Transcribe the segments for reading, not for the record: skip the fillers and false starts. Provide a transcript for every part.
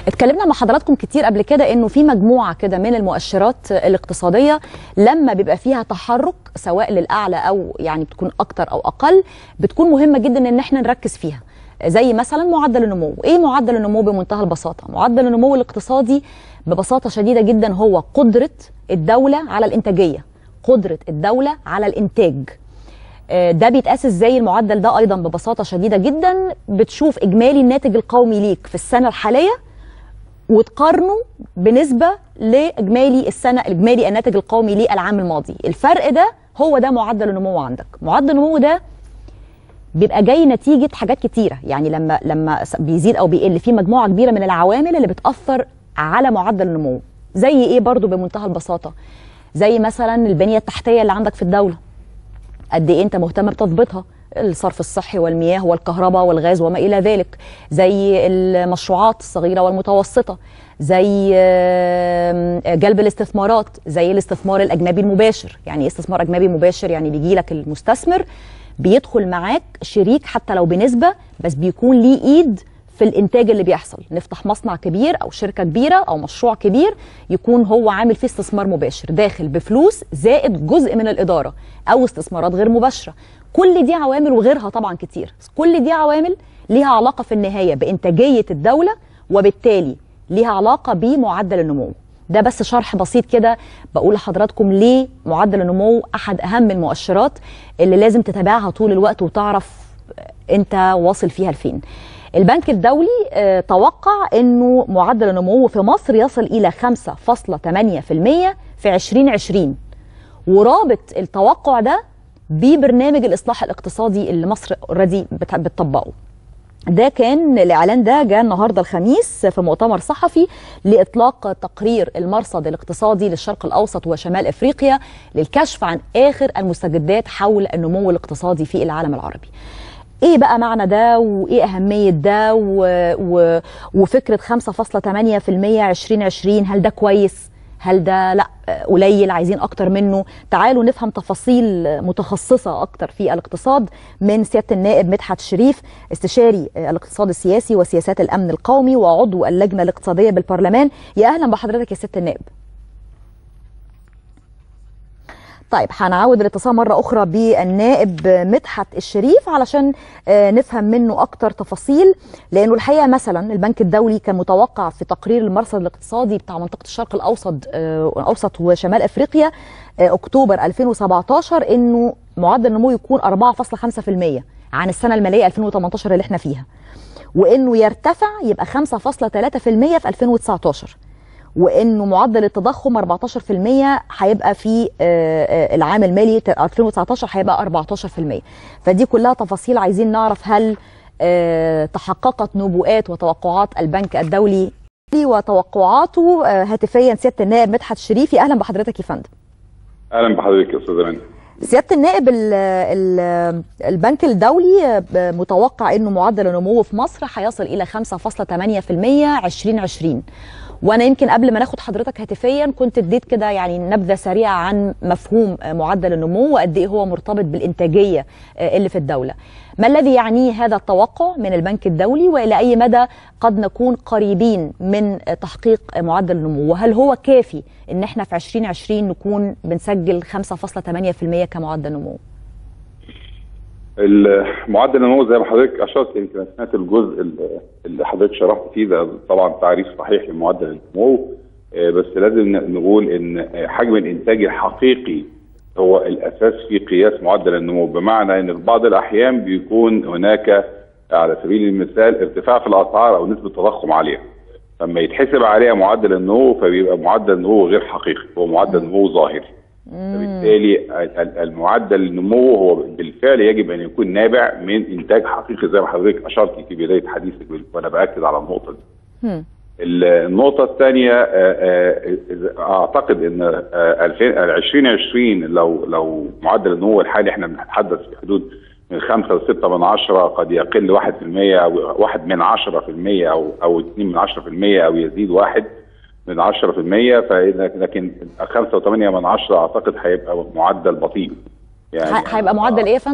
اتكلمنا مع حضراتكم كتير قبل كده انه في مجموعه كده من المؤشرات الاقتصاديه لما بيبقى فيها تحرك سواء للاعلى او يعني بتكون اكتر او اقل، بتكون مهمه جدا ان احنا نركز فيها. زي مثلا معدل النمو. ايه معدل النمو بمنتهى البساطه؟ معدل النمو الاقتصادي ببساطه شديده جدا هو قدره الدوله على الانتاجيه، قدره الدوله على الانتاج. ده بيتقاس ازاي المعدل ده؟ ايضا ببساطه شديده جدا بتشوف اجمالي الناتج القومي ليك في السنه الحاليه وتقارنه بنسبه لاجمالي اجمالي الناتج القومي للعام الماضي. الفرق ده هو ده معدل النمو عندك. معدل النمو ده بيبقى جاي نتيجه حاجات كتيره، يعني لما بيزيد او بيقل في مجموعه كبيره من العوامل اللي بتاثر على معدل النمو. زي ايه برضو بمنتهى البساطه؟ زي مثلا البنيه التحتيه اللي عندك في الدوله، قد ايه انت مهتم بتظبيطها، الصرف الصحي والمياه والكهرباء والغاز وما الى ذلك، زي المشروعات الصغيره والمتوسطه، زي جلب الاستثمارات، زي الاستثمار الاجنبي المباشر. يعني ايه استثمار اجنبي مباشر؟ يعني بيجي لك المستثمر بيدخل معاك شريك حتى لو بنسبه، بس بيكون ليه ايد في الانتاج اللي بيحصل. نفتح مصنع كبير او شركه كبيره او مشروع كبير يكون هو عامل فيه استثمار مباشر داخل بفلوس زائد جزء من الاداره او استثمارات غير مباشره. كل دي عوامل وغيرها طبعا كتير، كل دي عوامل ليها علاقه في النهايه بانتاجيه الدوله وبالتالي ليها علاقه بمعدل النمو. ده بس شرح بسيط كده بقول لحضراتكم ليه معدل النمو احد اهم المؤشرات اللي لازم تتابعها طول الوقت وتعرف انت واصل فيها لفين. البنك الدولي توقع انه معدل النمو في مصر يصل الى 5.8% في 2020، ورابط التوقع ده ببرنامج الاصلاح الاقتصادي اللي مصر اوريدي بتطبقه. ده كان الاعلان ده جاء النهارده الخميس في مؤتمر صحفي لاطلاق تقرير المرصد الاقتصادي للشرق الاوسط وشمال افريقيا للكشف عن اخر المستجدات حول النمو الاقتصادي في العالم العربي. ايه بقى معنى ده وايه اهميه ده وفكره 5.8% 2020؟ هل ده كويس؟ هل ده لا قليل عايزين اكتر منه؟ تعالوا نفهم تفاصيل متخصصه اكتر في الاقتصاد من سياده النائب مدحت شريف، استشاري الاقتصاد السياسي وسياسات الامن القومي وعضو اللجنه الاقتصاديه بالبرلمان. يا اهلا بحضرتك يا سياده النائب. طيب هنعود الاتصال مرة أخرى بالنائب مدحت الشريف علشان نفهم منه أكتر تفاصيل، لأنه الحقيقة مثلا البنك الدولي كان متوقع في تقرير المرصد الاقتصادي بتاع منطقة الشرق الأوسط وشمال أفريقيا أكتوبر 2017 إنه معدل النمو يكون 4.5% عن السنة المالية 2018 اللي احنا فيها، وإنه يرتفع يبقى 5.3% في 2019، وانه معدل التضخم 14% هيبقى في العام المالي 2019 هيبقى 14%. فدي كلها تفاصيل عايزين نعرف هل تحققت نبوءات وتوقعات البنك الدولي وتوقعاته هاتفيا. سياده النائب مدحت الشريفي اهلا بحضرتك يا فندم. اهلا بحضرتك يا استاذ اماني. سياده النائب البنك الدولي متوقع انه معدل النمو في مصر هيصل الى 5.8% 2020، وانا يمكن قبل ما ناخد حضرتك هاتفيا كنت اديت كده يعني نبذه سريعه عن مفهوم معدل النمو وقد ايه هو مرتبط بالانتاجيه اللي في الدوله. ما الذي يعنيه هذا التوقع من البنك الدولي والى اي مدى قد نكون قريبين من تحقيق معدل النمو؟ وهل هو كافي ان احنا في 2020 نكون بنسجل 5.8% كمعدل نمو؟ المعدل النمو زي ما حضرتك اشرت، يمكن سمعت الجزء اللي حضرتك شرحت فيه ده، طبعا تعريف صحيح لمعدل النمو، بس لازم نقول ان حجم الانتاج الحقيقي هو الاساس في قياس معدل النمو، بمعنى ان في بعض الاحيان بيكون هناك على سبيل المثال ارتفاع في الاسعار او نسبه تضخم عاليه، لما يتحسب عليها معدل النمو فبيبقى معدل النمو غير حقيقي، هو معدل نمو ظاهري. فبالتالي المعدل النمو هو بالفعل يجب ان يكون نابع من انتاج حقيقي زي ما حضرتك اشرتي في بدايه حديثك، وانا باكد على النقطه دي. النقطه الثانيه اعتقد ان 2020 لو معدل النمو الحالي احنا بنتحدث في حدود من 5.6 قد يقل 1% او 1/10% او 2/10% او يزيد 1/10%، لكن 5.8 اعتقد هيبقى معدل بطيء. يعني هيبقى معدل ايه يا فندم؟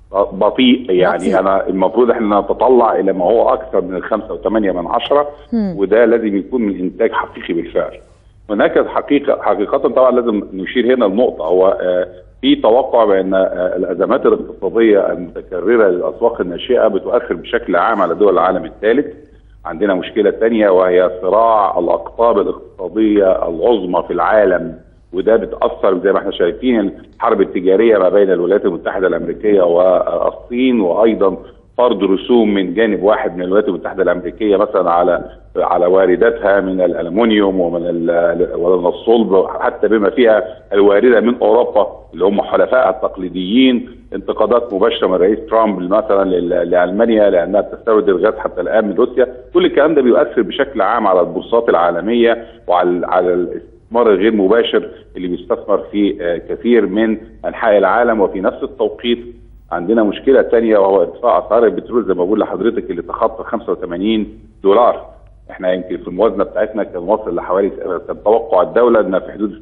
بطيء يعني. انا المفروض احنا نتطلع الى ما هو اكثر من 5.8 وده لازم يكون من انتاج حقيقي بالفعل. هناك حقيقه طبعا لازم نشير هنا لنقطه، هو في توقع بان الازمات الاقتصاديه المتكرره للاسواق الناشئه بتؤثر بشكل عام على دول العالم الثالث. عندنا مشكله ثانيه وهي صراع الاقطاب الاقتصاديه العظمى في العالم، وده بتاثر زي ما احنا شايفين الحرب التجاريه ما بين الولايات المتحده الامريكيه والصين، وايضا فرض رسوم من جانب واحد من الولايات المتحده الامريكيه مثلا على وارداتها من الالومنيوم ومن الصلب، حتى بما فيها الوارده من اوروبا اللي هم حلفائها التقليديين. انتقادات مباشره من الرئيس ترامب مثلا لالمانيا لانها بتستورد الغاز حتى الان من روسيا. كل الكلام ده بيؤثر بشكل عام على البورصات العالميه وعلى الاستثمار الغير مباشر اللي بيستثمر في كثير من انحاء العالم. وفي نفس التوقيت عندنا مشكله ثانيه وهو ارتفاع اسعار البترول زي ما بقول لحضرتك اللي تخطى $85. احنا يمكن في الموازنه بتاعتنا كان واصل لحوالي، كان توقع الدوله انها في حدود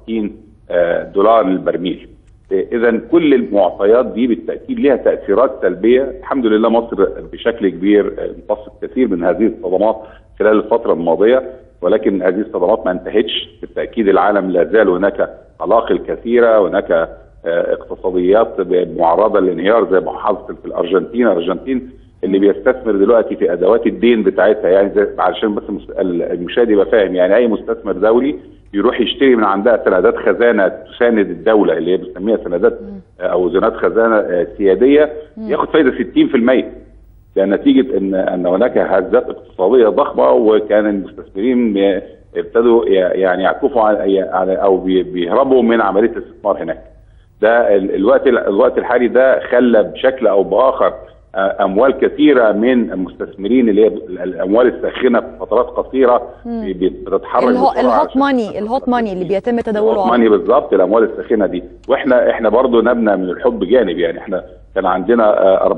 $67 للبرميل. اذا كل المعطيات دي بالتاكيد لها تاثيرات سلبيه. الحمد لله مصر بشكل كبير امتصت كثير من هذه الصدمات خلال الفتره الماضيه، ولكن هذه الصدمات ما انتهتش. بالتاكيد العالم لا زال هناك علاقل كثيره، هناك اقتصاديات معرضه للانهيار زي ما حصل في الارجنتين اللي بيستثمر دلوقتي في ادوات الدين بتاعتها، يعني علشان بس المشاهد يبقى فاهم، يعني اي مستثمر دولي يروح يشتري من عندها سندات خزانه تساند الدوله اللي هي بنسميها سندات او زنات خزانه سياديه، ياخد فايده 60%. ده نتيجه ان هناك هزات اقتصاديه ضخمه، وكان المستثمرين ابتدوا يعني يعكفوا على او بيهربوا من عمليه الاستثمار هناك. ده الوقت الحالي ده خلى بشكل او باخر اموال كثيره من المستثمرين اللي هي الاموال الساخنه في فترات قصيره بتتحرك الهوت ماني اللي بيتم تداوله. الهوت ماني بالظبط، الاموال الساخنه دي. واحنا برضو نبنى من الحب جانب، يعني احنا كان عندنا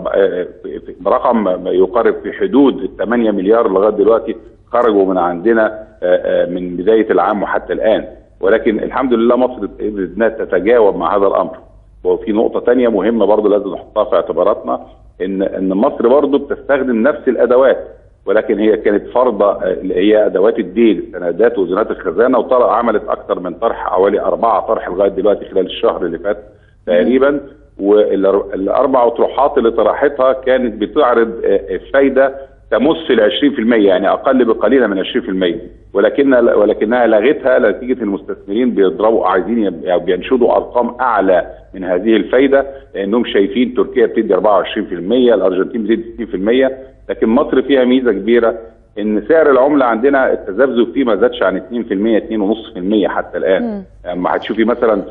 رقم يقارب في حدود 8 مليار لغايه دلوقتي خرجوا من عندنا من بدايه العام وحتى الان، ولكن الحمد لله مصر قدرت تتجاوب مع هذا الامر. وفي نقطه ثانيه مهمه برضو لازم نحطها في اعتباراتنا، ان مصر برضو بتستخدم نفس الادوات، ولكن هي كانت فرضه اللي هي ادوات الدين، السندات وزنات الخزانه، وطلع عملت اكثر من طرح، حوالي 4 طرح لغايه دلوقتي خلال الشهر اللي فات تقريبا. والاربع اطروحات اللي طرحتها كانت بتعرض فايده تمس ال 20%، يعني اقل بقليل من 20%، ولكنها لغتها نتيجه المستثمرين بيضربوا عايزين بينشدوا ارقام اعلى من هذه الفايده، لانهم شايفين تركيا بتدي 24%، الارجنتين بتدي 60%، لكن مصر فيها ميزه كبيره ان سعر العمله عندنا التذبذب فيه ما زادش عن 2%، 2.5% حتى الان. لما هتشوفي مثلا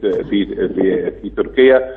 في تركيا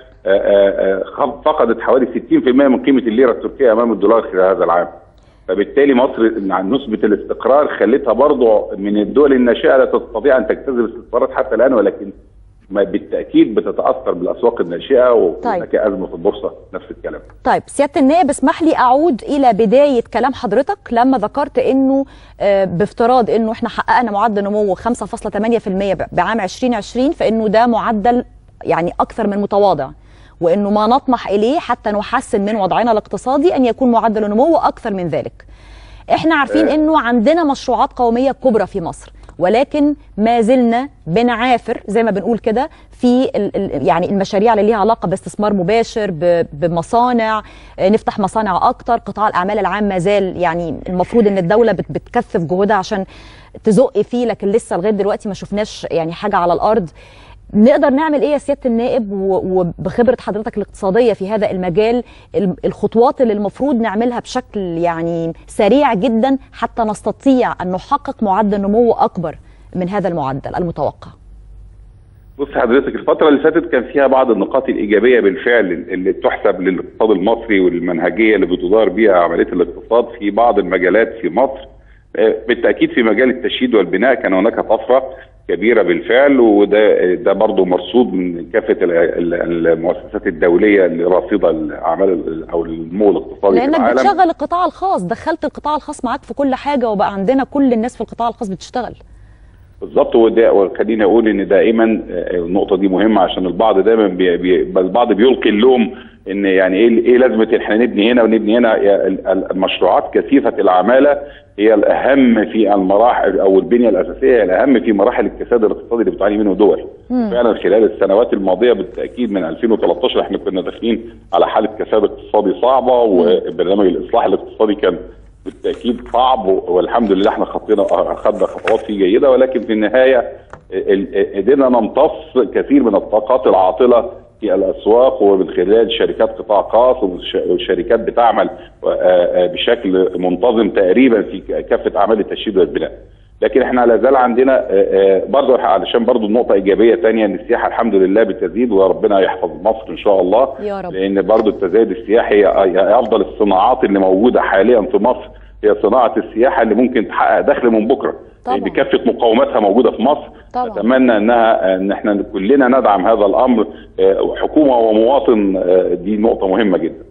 فقدت حوالي 60% من قيمه الليره التركيه امام الدولار خلال هذا العام. فبالتالي مصر عن نسبه الاستقرار خلتها برضه من الدول الناشئه لا تستطيع ان تجتذب استثمارات حتى الان، ولكن بالتاكيد بتتاثر بالاسواق الناشئه، وهناك ازمه في البورصه نفس الكلام. طيب سياده النائب اسمح لي اعود الى بدايه كلام حضرتك لما ذكرت انه بافتراض انه احنا حققنا معدل نمو 5.8% بعام 2020، فانه ده معدل يعني اكثر من متواضع، وانه ما نطمح اليه حتى نحسن من وضعنا الاقتصادي ان يكون معدل النمو اكثر من ذلك. احنا عارفين انه عندنا مشروعات قوميه كبرى في مصر، ولكن ما زلنا بنعافر زي ما بنقول كده في يعني المشاريع اللي ليها علاقه باستثمار مباشر، بمصانع، نفتح مصانع اكتر. قطاع الاعمال العام ما زال يعني المفروض ان الدوله بتكثف جهودها عشان تزق فيه، لكن لسه لغايه دلوقتي ما شفناش يعني حاجه على الارض. نقدر نعمل ايه يا سياده النائب وبخبره حضرتك الاقتصاديه في هذا المجال، الخطوات اللي المفروض نعملها بشكل يعني سريع جدا حتى نستطيع ان نحقق معدل نمو اكبر من هذا المعدل المتوقع؟ بص حضرتك، الفتره اللي فاتت كان فيها بعض النقاط الايجابيه بالفعل اللي تحسب للاقتصاد المصري والمنهجيه اللي بتدار بها عمليه الاقتصاد في بعض المجالات في مصر. بالتاكيد في مجال التشييد والبناء كان هناك طفره كبيره بالفعل، وده برضه مرصود من كافه المؤسسات الدوليه اللي راصده الاعمال او النمو الاقتصادي في العالم. لانك بتشغل القطاع الخاص، دخلت القطاع الخاص معاك في كل حاجه، وبقى عندنا كل الناس في القطاع الخاص بتشتغل. بالظبط. وخليني اقول ان دائما النقطه دي مهمه، عشان البعض دايما البعض بيلقي اللوم ان يعني ايه لازمه احنا نبني هنا ونبني هنا. المشروعات كثيفه العماله هي الاهم في المراحل، او البنيه الاساسيه هي الاهم في مراحل الكساد الاقتصادي اللي بتعاني منه دول. فعلا خلال السنوات الماضيه بالتاكيد من 2013 احنا كنا داخلين على حاله كساد اقتصادي صعبه، وبرنامج الاصلاح الاقتصادي كان بالتاكيد صعب، والحمد لله احنا خدنا خطوات فيه جيده، ولكن في النهايه قدرنا نمتص كثير من الطاقات العاطله في الاسواق، ومن خلال شركات قطاع خاص وشركات بتعمل بشكل منتظم تقريبا في كافه اعمال التشييد والبناء. لكن احنا لا زال عندنا برضه، علشان برضه نقطه ايجابيه ثانيه، ان السياحه الحمد لله بتزيد، وربنا يحفظ مصر ان شاء الله يا رب. لان برضه التزايد السياحي هي افضل الصناعات اللي موجوده حاليا في مصر، هي صناعه السياحه اللي ممكن تحقق دخل من بكره بكافه مقوماتها موجوده في مصر. اتمنى ان احنا كلنا ندعم هذا الامر، حكومه ومواطن. دي نقطه مهمه جدا.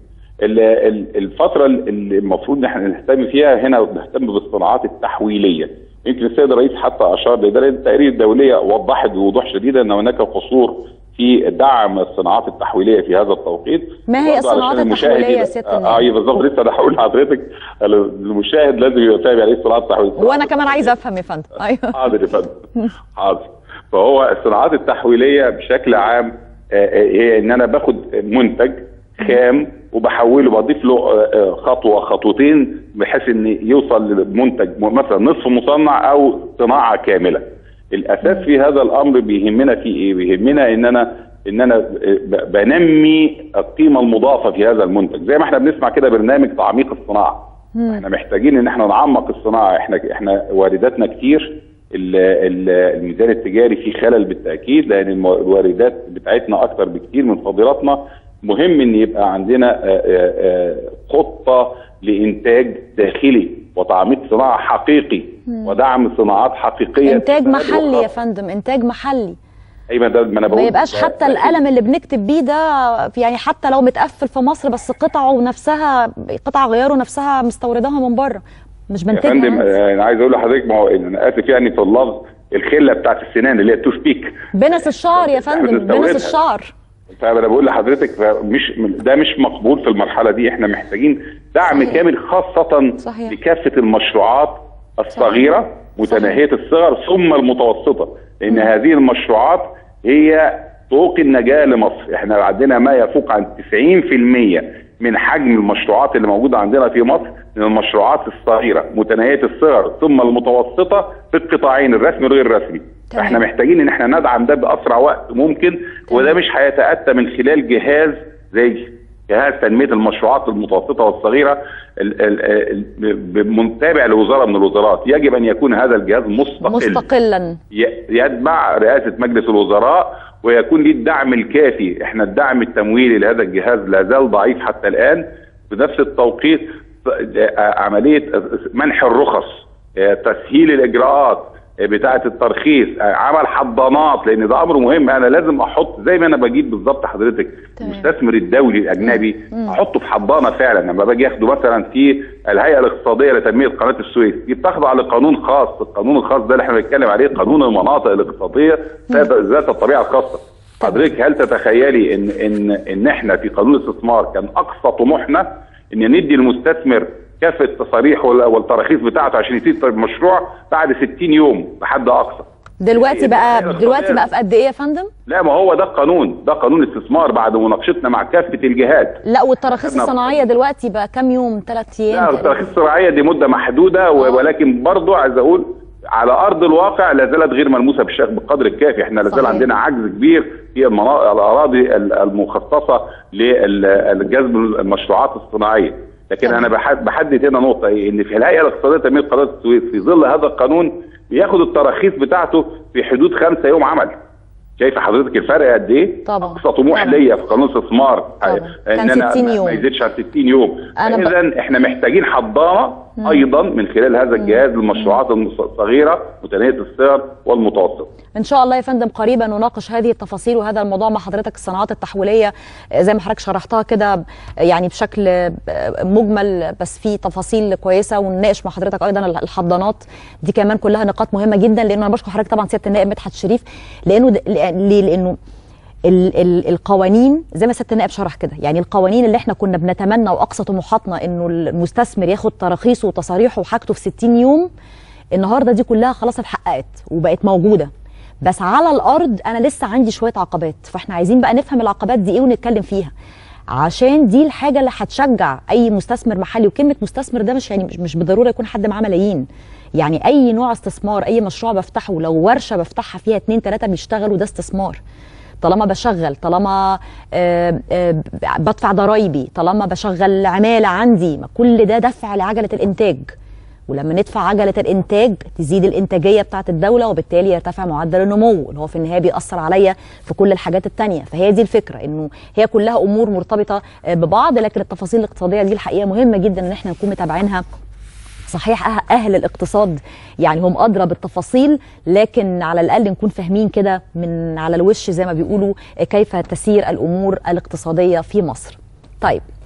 الفتره اللي المفروض ان احنا نهتم فيها هنا، نهتم بالصناعات التحويليه. يمكن السيد الرئيس حتى اشار لده، التقارير الدوليه وضحت بوضوح شديد ان هناك قصور في دعم الصناعات التحويليه في هذا التوقيت. ما هي الصناعات التحويليه يا سياده النائب؟ ايوه بالظبط، لسه انا هقول لحضرتك. المشاهد لازم يبقى فاهم يعني ايه الصناعات التحويليه، وانا كمان عايزه افهم يا فندم. ايوه حاضر يا فندم حاضر. فهو الصناعات التحويليه بشكل عام هي ان انا باخد منتج خام وبحوله، بضيف له خطوه خطوتين بحيث ان يوصل لمنتج مثلا نصف مصنع او صناعه كامله. الاساس في هذا الامر بيهمنا في ايه؟ بيهمنا ان انا بنمي القيمه المضافه في هذا المنتج، زي ما احنا بنسمع كده برنامج تعميق الصناعه. احنا محتاجين ان احنا نعمق الصناعه. احنا وارداتنا كتير، الميزان التجاري فيه خلل بالتاكيد، لان الواردات بتاعتنا اكتر بكتير من صادراتنا. مهم ان يبقى عندنا خطه لانتاج داخلي وتعميق صناعه حقيقي ودعم صناعات حقيقيه، انتاج محلي يا فندم، انتاج محلي. ايوه ده ما انا بقول، ما يبقاش حتى القلم اللي بنكتب بيه ده يعني حتى لو متقفل في مصر بس قطعه نفسها، قطع غياره نفسها مستورداها من بره، مش بنتجها. يا فندم انا عايز اقول لحضرتك، ما هو انا اسف يعني في اللفظ، الخله بتاعت السنان اللي هي التوث بيك، بنس الشعر يا فندم، بنس الشعر. فانا بقول لحضرتك ده مش مقبول في المرحله دي. احنا محتاجين دعم صحيح. كامل خاصه صحيح. لكافه المشروعات الصغيره متناهيه الصغر ثم المتوسطه، لان هذه المشروعات هي طوق النجاه لمصر. احنا عندنا ما يفوق عن 90% من حجم المشروعات اللي موجوده عندنا في مصر من المشروعات الصغيره متناهيه الصغر ثم المتوسطه في القطاعين الرسمي والغير الرسمي. احنا محتاجين ان احنا ندعم ده باسرع وقت ممكن، وده مش هيتاتى من خلال جهاز زي جهاز تنميه المشروعات المتوسطه والصغيره تابع لوزاره من الوزارات. يجب ان يكون هذا الجهاز مستقلا يتبع رئاسه مجلس الوزراء، ويكون ليه الدعم الكافي. احنا الدعم التمويلي لهذا الجهاز لا زال ضعيف حتى الان. بنفس التوقيت عمليه منح الرخص، تسهيل الاجراءات بتاعه الترخيص، عمل حضانات، لان ده امر مهم. انا لازم احط زي ما انا بجيب بالظبط حضرتك المستثمر الدولي الاجنبي، احطه في حضانه فعلا. لما باجي اخده مثلا في الهيئه الاقتصاديه لتنميه قناه السويس، دي بتخضع لقانون خاص. القانون الخاص ده اللي احنا بنتكلم عليه قانون المناطق الاقتصاديه ذات الطبيعه الخاصه. حضرتك هل تتخيلي ان احنا في قانون الاستثمار كان اقصى طموحنا ان ندي المستثمر كافه التصاريح والتراخيص بتاعته عشان يبتدي المشروع بعد 60 يوم بحد اقصى؟ دلوقتي بقى في قد ايه يا فندم؟ لا ما هو ده القانون، ده قانون الاستثمار بعد مناقشتنا مع كافه الجهات. لا والتراخيص الصناعيه دلوقتي بقى كام يوم؟ 3 ايام؟ لا التراخيص الصناعيه دي مده محدوده، ولكن برضه عايز اقول على ارض الواقع لا زالت غير ملموسه بالقدر الكافي. احنا لا زال عندنا عجز كبير في الاراضي المخصصه لجذب المشروعات الصناعيه. لكن انا بحدد هنا نقطه ايه، ان في الهيئه الاقتصاديه لتنميه قناه السويس في ظل هذا القانون بياخد التراخيص بتاعته في حدود 5 يوم عمل. شايفه حضرتك الفرق قد ايه؟ طبعا. اقصى طموح ليا في قانون الاستثمار كان 60 يوم، ما يزيدش عن 60 يوم. اذا احنا محتاجين حضانه ايضا من خلال هذا الجهاز للمشروعات الصغيره متناهيه الصغر والمتوسط. ان شاء الله يا فندم قريبا نناقش هذه التفاصيل وهذا الموضوع مع حضرتك. الصناعات التحويليه زي ما حضرتك شرحتها كده يعني بشكل مجمل، بس في تفاصيل كويسه، ونناقش مع حضرتك ايضا الحضانات دي كمان كلها نقاط مهمه جدا. لانه انا بشكر حضرتك طبعا سياده النائب مدحت شريف، لانه القوانين زي ما سياده النائب شرح كده، يعني القوانين اللي احنا كنا بنتمنى واقصى طموحاتنا انه المستثمر ياخد تراخيصه وتصاريحه وحاجته في 60 يوم، النهارده دي كلها خلاص اتحققت وبقت موجوده. بس على الارض انا لسه عندي شويه عقبات، فاحنا عايزين بقى نفهم العقبات دي ايه ونتكلم فيها، عشان دي الحاجه اللي هتشجع اي مستثمر محلي. وكلمه مستثمر ده مش بالضروره يكون حد معاه ملايين، يعني اي نوع استثمار، اي مشروع بفتحه، لو ورشه بفتحها فيها 2 3 بيشتغلوا ده استثمار. طالما بشغل، طالما بدفع ضرايبي، طالما بشغل عماله عندي، ما كل ده دفع لعجله الانتاج. ولما ندفع عجله الانتاج تزيد الانتاجيه بتاعه الدوله، وبالتالي يرتفع معدل النمو اللي هو في النهايه بيأثر عليا في كل الحاجات التانيه. فهي دي الفكره، انه هي كلها امور مرتبطه ببعض، لكن التفاصيل الاقتصاديه دي الحقيقه مهمه جدا ان احنا نكون متابعينها. صحيح اهل الاقتصاد يعني هم ادرى بالتفاصيل، لكن على الاقل نكون فاهمين كده من على الوش زي ما بيقولوا كيف تسير الامور الاقتصاديه في مصر. طيب